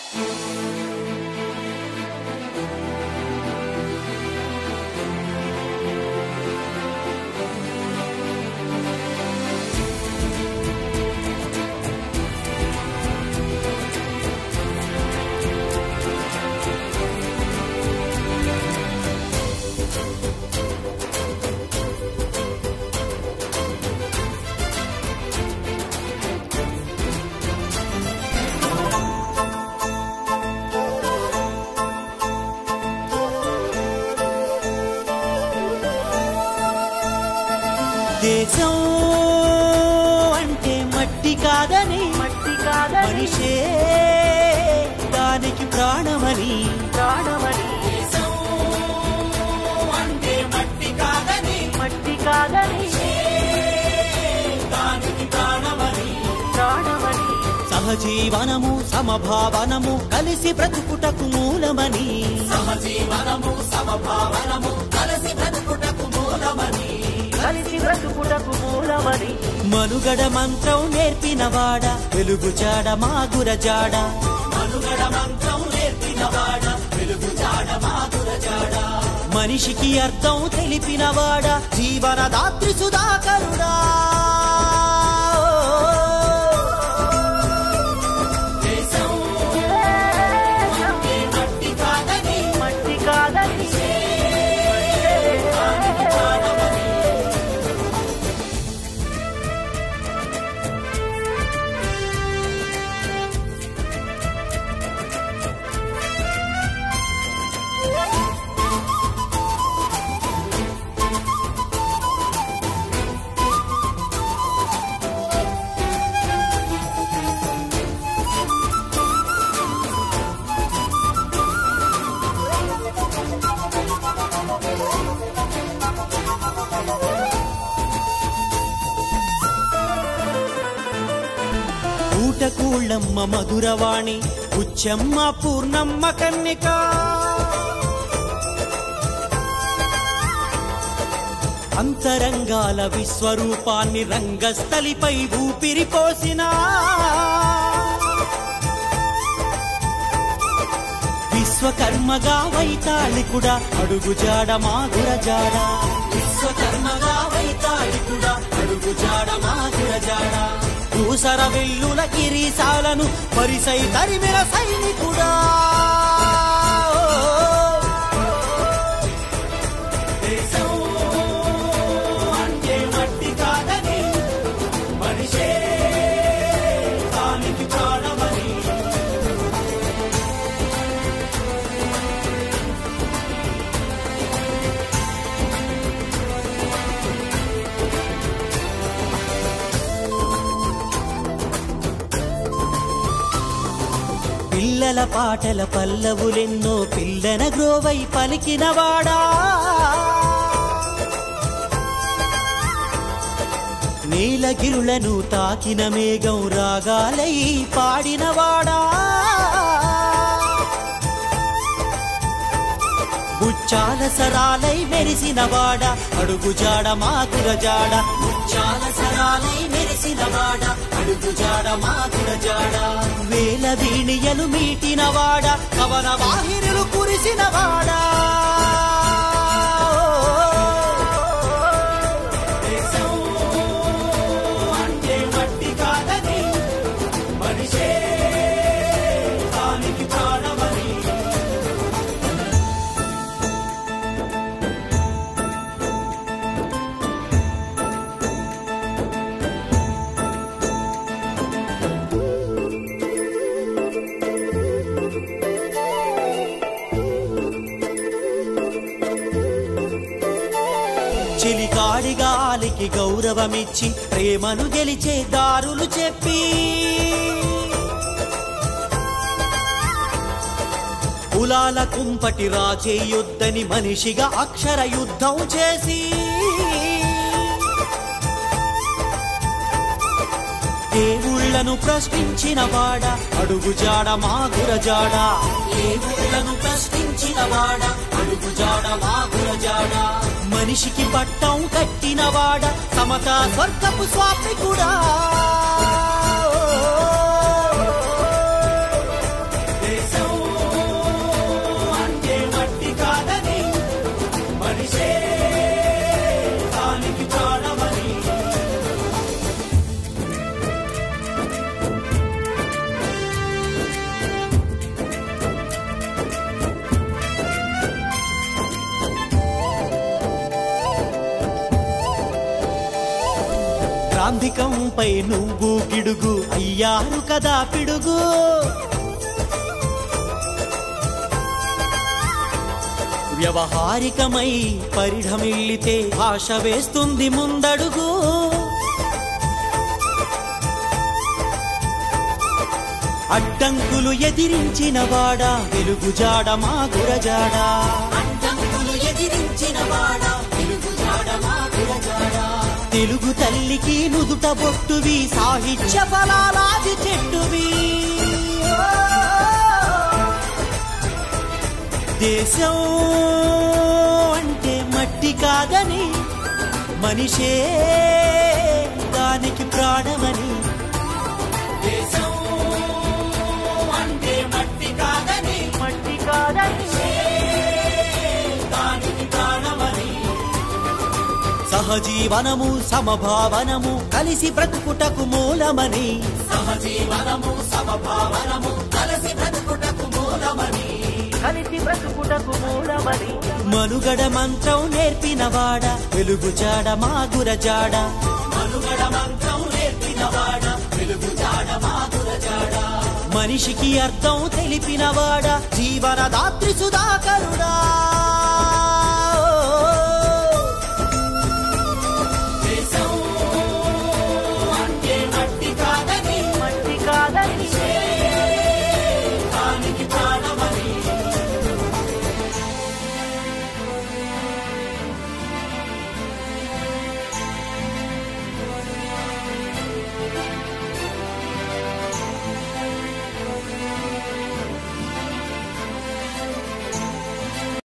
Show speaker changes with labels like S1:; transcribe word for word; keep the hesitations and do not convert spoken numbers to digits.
S1: దేశం అంటే మట్టి కాదని
S2: మట్టి కాదని
S1: మనిషే దానికి ప్రాణమని
S2: ప్రాణమని
S1: దేశం అంటే మట్టి కాదని
S2: మట్టి కాదని
S1: దానికి ప్రాణమని
S2: ప్రాణమని
S1: సహజీవనము సమభావనము కలిసి బ్రతుకుటకు మూలమని
S3: సహజీవనము సమభావనము కలిసి బ్రతుకుటకు మూలమని
S2: కలిసి బ్రతుకుటకు మూలమని
S1: మనుగడ మంత్రం నేర్పినవాడ వెలుగు జాడ మాగుర జాడ
S3: మనుగడ మంత్రం నేర్పినవాడ వెలుగు జాడ మాధుర జాడ
S1: మనిషికి అర్థం తెలిపినవాడ జీవనదాత్రి సుధాకరుడా
S3: దేశం అంటే మట్టి కాదని
S2: మట్టి కాదని
S3: దానికి ప్రాణమని
S1: ఊటకూళ్ళమ్మ మధురవాణి ఉచ్చమ్మ పూర్ణమ్మ కన్నిక అంతరంగాల విశ్వరూపాన్ని రంగస్థలిపై ఊపిరిపోసిన విశ్వకర్మగా వైతాళికుడా అడుగుజాడ మాధుర జాడ
S3: విశ్వకర్మగా వైతాళికుడా అడుగు జాడ మాధుర జాడ
S1: దూసర వెల్లుల కిరీసాలను పరిసై తరిమిన సైనికుడా
S3: దేశం అంటే మట్టి కాదని మనిషే దానికి ప్రాణమని
S1: పిల్లల పాటల పల్లవులెన్నో పిల్లన గ్రోవై పలికినవాడా నీలగిరులను తాకిన మేఘం రాగాలై పాడినవాడా ముచ్చాల సరాలై మెరిసినవాడ అడుగుజాడ మాధుర జాడ
S3: ముచ్చాల సరాలై మెరిసినవాడ అడుగు జాడ మాధుర జాడ
S1: వేల వీణియలు మీటినవాడ కవన వాహిరులు కురిసినవాడా
S3: దేశం అంటే మట్టి కాదని మనిషే దానికి ప్రాణమని
S1: చెలికాడిగాలికి గౌరవమిచ్చి ప్రేమను గెలిచే దారులు చెప్పి కులాల కుంపటి రాజే యుద్ధని మనిషిగా అక్షర యుద్ధం చేసి దేవుళ్లను ప్రశ్నించిన వాడ అడుగుజాడ మాధుర జాడ
S3: దేవుళ్లను ప్రశ్నించిన వాడ అడుగు జాడ మాధుర జాడ
S1: మనిషికి పట్టం కట్టినవాడ సమతా స్వర్గపు స్వామి కూడా
S3: దేశం
S1: ప్రజాస్వామికంపై నువ్వు గిడుగు అయ్యారు కదా పిడుగు. వ్యవహారికమై పరిఢమిల్లితే భాష వేస్తుంది ముందడుగు. అడ్డంకులు ఎదిరించిన వాడా వెలుగుజాడ మా గురజాడా.
S3: అడ్డంకులు ఎదిరించిన వాడా వెలుగుజాడ మా గురజాడా.
S1: తెలుగు తల్లికి నుదుట బొట్టువి సాహిత్య ఫలాలాది చెట్టువి. దేశం అంటే మట్టి కాదని మనిషే దానికి ప్రాణమని.
S3: దేశం అంటే మట్టి కాదని
S2: మట్టి కాదని
S3: దానికి ప్రాణమని.
S1: సహజీవనము సమభావనము కలిసి బ్రతుకుటకు మూలమని.
S3: సహజీవనము సమభావనము కలిసి బ్రతుకుటకు మూలమని.
S2: కలిసి బ్రతుకుటకు మూలమని.
S1: మనుగడ మంత్రం నేర్పినవాడ వెలుగుజాడ మా గురజాడ.
S3: మనుగడ మంత్రం నేర్పినవాడ వెలుగుజాడ మా గురజాడ.
S1: మనిషికి అర్థం తెలిపినవాడ జీవనదాత్రి సుధాకరుడా.
S3: దేశం అంటే మట్టి కాదని
S2: మట్టి కాదని